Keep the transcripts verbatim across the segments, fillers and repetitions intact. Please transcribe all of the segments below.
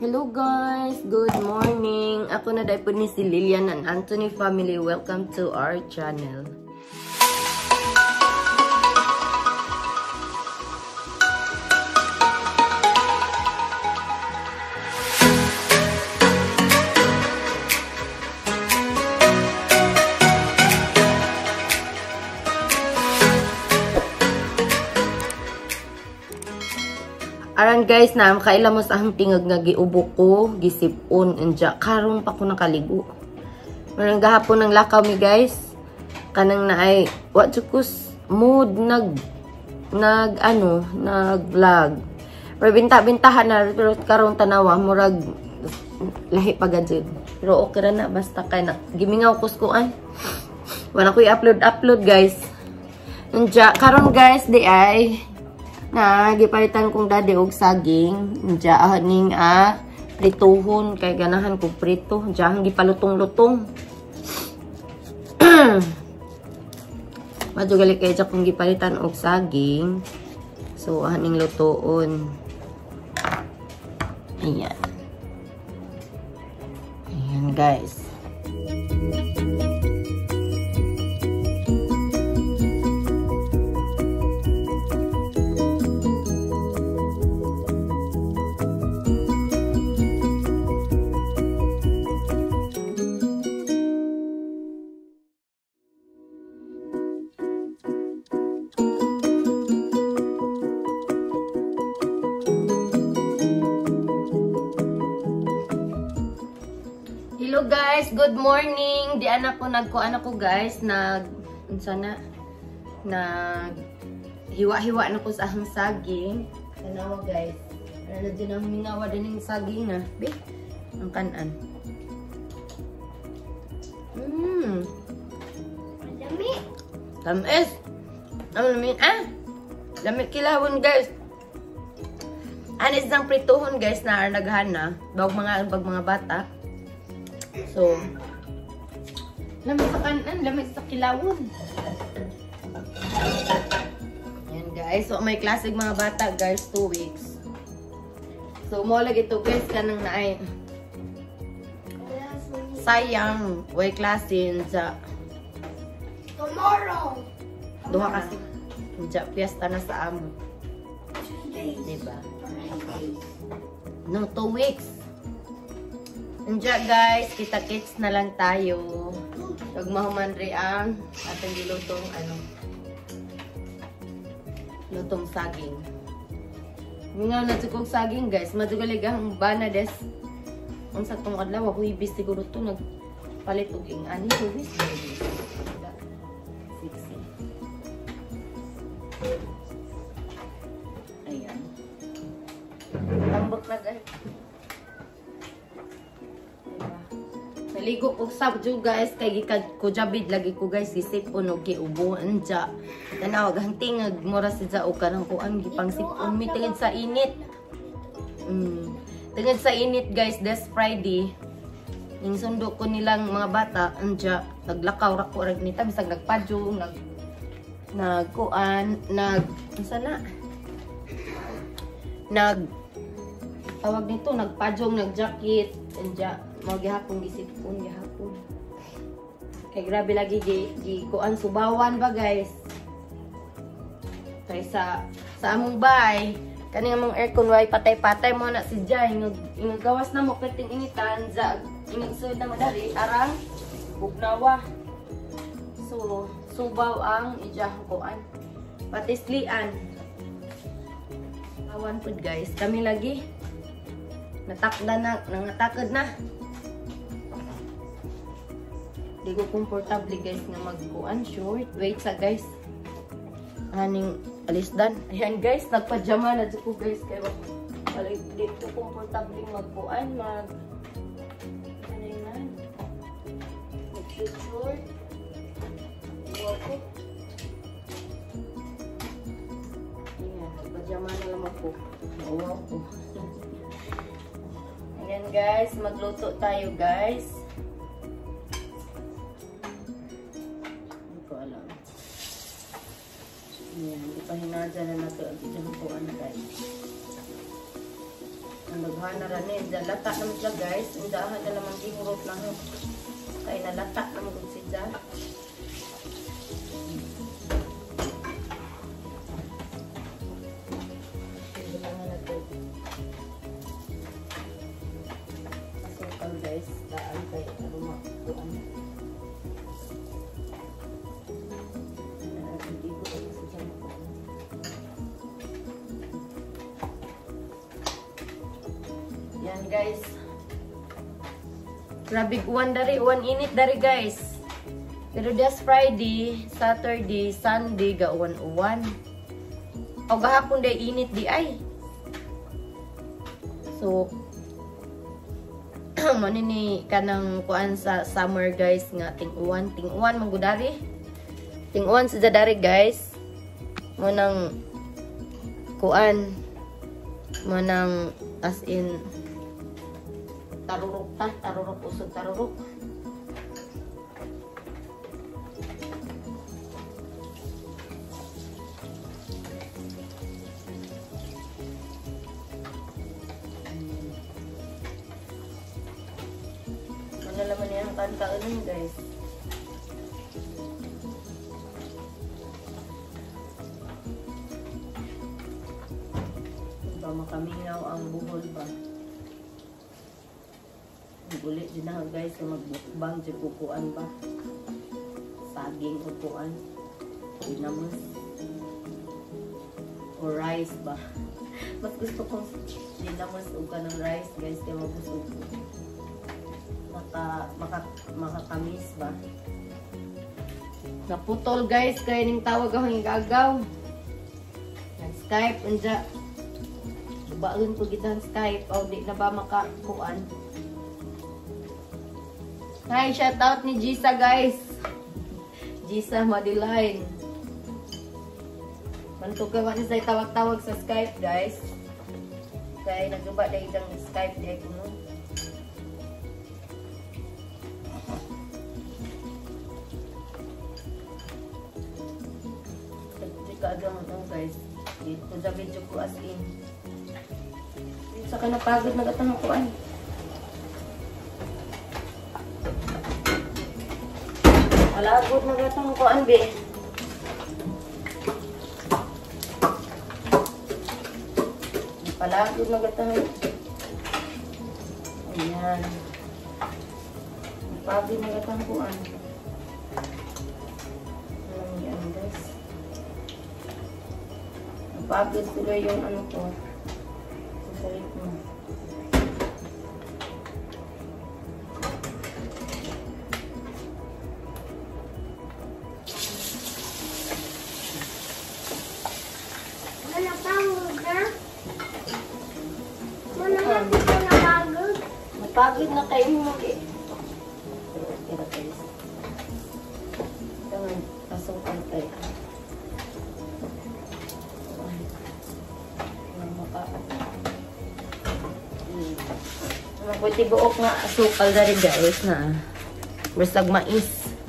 Hello guys, good morning. Ako na dahil po ni si Lilian and Anthony family. Welcome to our channel. Aran guys, na kaila mo sa ahang tingag nga giubo ko, gisipon, enja karon pa ko nakaligo. Marang gahapon ng lakaw mi guys. Kanang na ay what kus mood nag nag ano, nag vlog. Pero binta-bintahan na pero karon tanawa murag lahi pagajud. Pero okay ra na basta kay na gimingaw kuskuan. Wala ko i-upload upload guys. Enja karon guys di ay na gipalitan kong dadi og saging diya ning ah prituhon kay ganahan ko prito diyan gipalutong-lutong. Madyo gali kay diya kong gipalitan og saging, so aning lutoon. Ayan ayan guys. Hello guys, good morning. Di anak ko nagkuan ako guys, nag unsa na nag hiwa-hiwa na ko sa ahang saging. Tanawa guys. Ano din ang minawa din ng saging na, be. Ang kanan. Mmm. Dami. Tamis. Ang lami ah. Lami kilawon guys. Anis ng prituhon guys na naghana bag mga bag mga bata. So, lamig sa kanan, lamig sa kilawon. Yan guys. So, may klaseng mga bata guys, two weeks. So, molag ito guys, kanang naay. Sayang, way klasin sa tomorrow. Duha kasi. Diya, piyesta na sa amo. Diba? No, two weeks. Diya guys, kita-kits na lang tayo. Pag mahuman rin ang ating gilutong ano, lutong saging. Nga na tukog saging guys, madugaligang bana des. Ang sa tong adlaw, huibis siguro to nagpalit og ing ani, huibis. Sexy. Ayan. Tambok na guys. Naligo ko sabjo guys kay gikad ko jabid lagi ko guys gisipon og giubuan ja. Tanawag ang tingag mura si ja og kanang kuan gipang sipon mi tingid sa init. Mm. Tingid sa init guys this Friday. Ning sundo ko nilang mga bata anja naglakaw ra ko rag nita bisag nagpadyo nag nagkuan nag unsa na nag tawag nito nagpadyong nagjacket anja mo gihapon gisipon gihapon kay grabe lagi gi, gi kuan subawan ba guys kay sa sa among bahay kani among aircon way patay-patay mo na si Jay ingog ingog gawas na mo kating initan za ingog sud na madali arang bugnawa so subaw ang ijah kuan patislian awan pud guys kami lagi natakda na nangatakad na. Di ko komportable guys nga magkuan short. Wait sa guys. Aning alisdan. Ayan guys, nagpajama na ko guys kay wala di ko komportable magkuan mag ano yan. Mag short. Wako. Ayan, nagpajama na lang ako. Wow ko. Ayan guys, magluto tayo guys. Hindi ko alam. Ayan, ipahinadya na nato ang ilang kuan guys. Ang Naghan na rin eh. Lata naman sila guys. Indahan na naman gihurot na. Kaya nalata naman kung sila. Masukal guys. Daan kayo. Aruma. Tuan. Yan guys. Grabe one dari, one init dari guys. Pero just Friday, Saturday, Sunday ga uwan-uwan. O gahapon day init di ay. So manini kanang kuan sa summer guys nga ting-uwan, ting-uwan manggudari. Ting-uwan sa dari guys. Mo nang kuan mo nang as in tarurok ta, tarurok usod tarurok. Ano naman yan ang kanta-unin guys. Diba makamingaw ang buhol ba? Ulit din na guys so magbukbang dyan kukuan ba saging kukuan dinamos o rice ba mas gusto kong dinamos o ka ng rice guys kaya mabusog maka, maka, makakamis ba naputol guys kaya ning tawag ako yung gagaw ng Skype unja baon ko gitang Skype o di na ba makakuan. Hi, shout out ni Gisa guys. Gisa Madeline. Manto ka man sa tawag-tawag sa Skype guys. Kaya nagduba dahil ng Skype dahil ko no. Hindi ka agam no guys. Dito sa video ko as in. Dito sa kanapagod nagatang ko ay. Malagod na gatong kuan be. Palagod na gatong. Ayan. Pagod na gatong kuan. Alam yan guys. Pagod tuloy yung ano ko. Sasalit mo. Pagod na kayo mo eh. Kira guys. Tangan pasok ang tayo. Maka. Hmm. Pwede buok nga asukal dari guys na. Basta mais.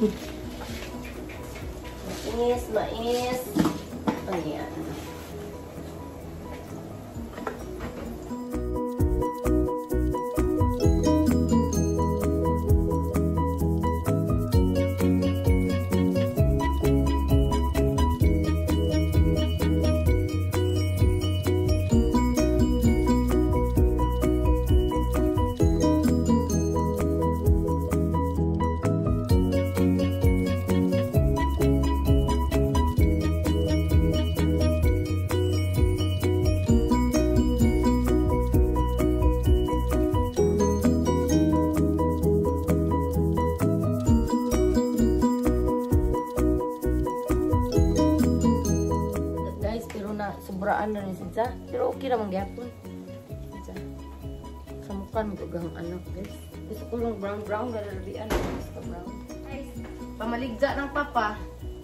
Mais, mais. Ayan. Sobraan na rin siya. Pero okay naman gyapon. Sa mukha magagang anak guys. Gusto ko lang brown brown galalabian gusto brown. Guys, pamaligja ng papa.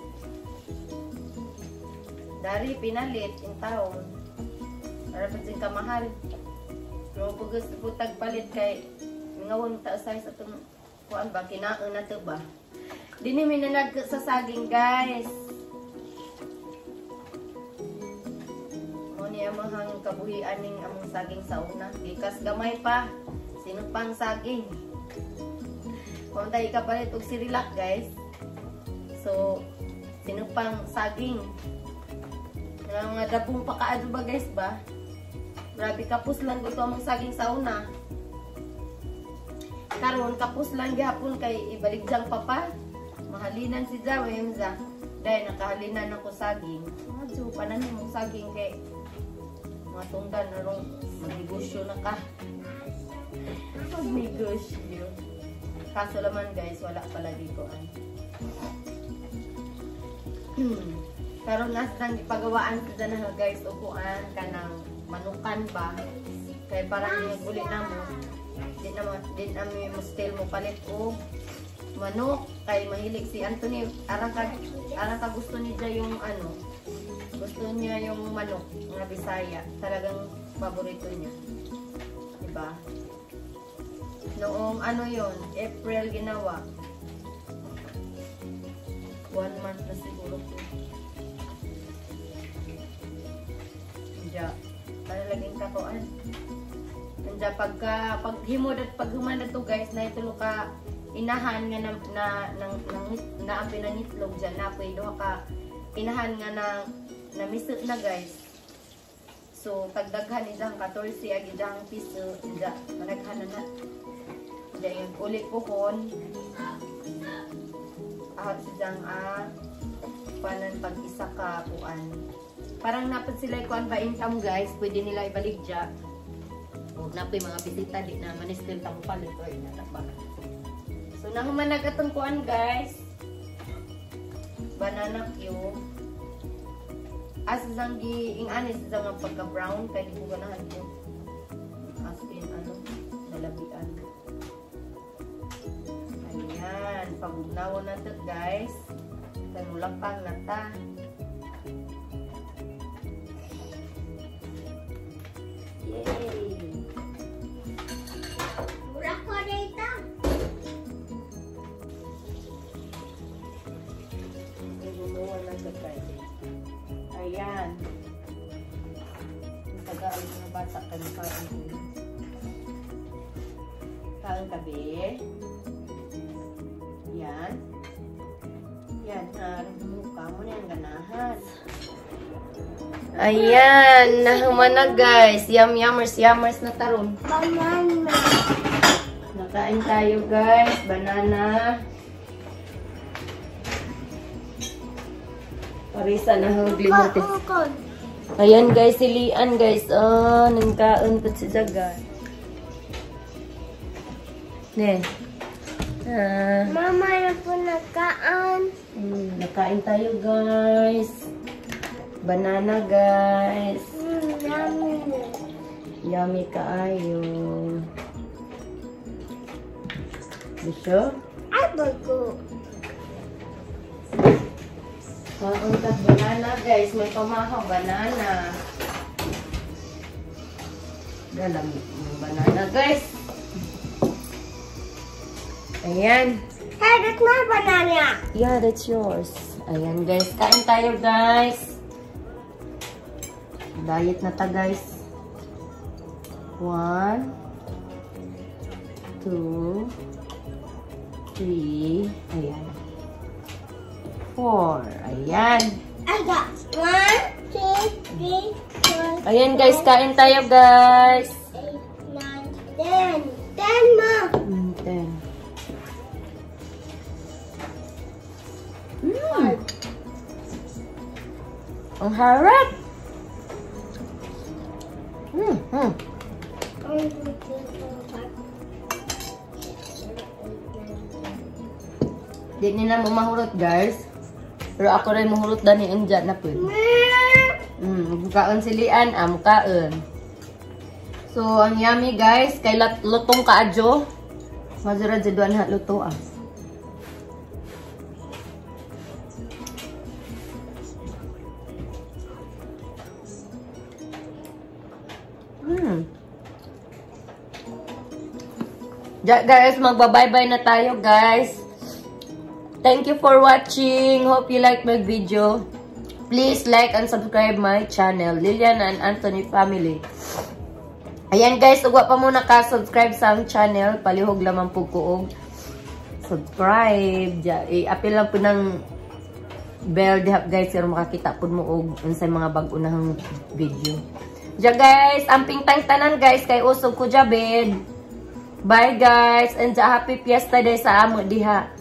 Dari pinalit in taon. Para pa din kamahal. Pero pag gusto po tagpalit kay ngawon ta size atong kuan ba kinaon na to ba. Dini minanag sa saging guys. yamahang kabuhian ning among saging sa una. Gikas gamay pa. Sino pang saging? Kung tayo ikapalit og sirilak guys. So, sino pang saging? Nga mga dabong pakaado ba guys ba? Grabe kapos lang ito among saging sa una. Karon kapos lang gihapon kay ibaligjang papa. Mahalinan si Zawem za. Dahil nakahalinan ako saging. Madyo pananin mong saging kay mga tungdan na rong magnegosyo na ka. Magnegosyo. Kaso naman guys, wala pala dito ay. Hmm. Karon nas nang ipagawaan sa na guys upuan kanang manukan ba. Kay parang yung gulit na mo. Din na din ami mo still mo palit o manok kay mahilig si Anthony arang ka arang ka gusto niya yung ano gusto niya yung manok nga Bisaya talagang paborito niya diba noong ano yon April ginawa one month na siguro po diya talagang katoan diya pagka pag himod at pag humana to guys na itulo ka inahan nga na na nang na ambi na nitlog dyan na pwede ka inahan nga na na misot na guys so tagdaghan ni dang fourteen agi dang piso da managhan na dyan yung ulit pohon ah si dang ah panan pag isa ka kuan parang napad sila kuan ba income guys pwede nila ibalik dyan o napoy mga bisita di na manistil tamo palit o inatapa. So, nahumanag atong kuan guys. Banana cube. As zanggi ing anis sa pagka brown kay di ko ganahan ko. As in ano, nalabian. Ayan, pabugnaw na to guys. Tanulapang na ta. Yay! Mura ko dito. Ayan. Tagaan mga bata kan kain ko. Kain kabe. Yan. Yan. Harap mukha mo na yung ganahan. Ayan. Nahuman na guys. Yum yummers yummers na taron. Banana. Nakain tayo guys. Banana. Parisa na hong limutin. Ayan guys, silian guys. Oh, nangkaon po si Zaga. Ne. Ah. Mama na po nagkaan. Hmm, nakain tayo guys. Banana guys. Mm, yummy. Yummy kaayo. Bisa? Ay, bago. Maungkat banana guys, may pamahang banana. Dalam yung banana guys. Ayan. Hey, that's my banana. Yeah, that's yours. Ayan guys, kain tayo guys. Diet na ta guys. One, two, three. Ayan. Four. Ayan. I got one, two, three, four. Ayan guys, kain tayo guys. Eight, nine, ten. Ten, ma. Mm, ten. Mm. Ang harap. Mm, mm. Di nila mo mahurot guys. Pero ako rin mahurot dani andyan na po. Mm, mukaon silian, ah, mukaon. So, ang yummy guys, kay lutong kaadyo. Mazura jaduan ha luto ah. Hmm. Ja, guys, magba-bye-bye na tayo guys. Thank you for watching. Hope you like my video. Please like and subscribe my channel, Lilian and Anthony Family. Ayan guys, ugwa pa muna ka-subscribe sa ang channel. Palihog lamang po ko og subscribe. I-appeal lang po ng bell dihap guys, pero makakita po mo og unsay mga bag-unahang video. Diya guys, amping tang tanan guys, kay usog ko jabed. Bye guys, and happy fiesta day sa amo diha.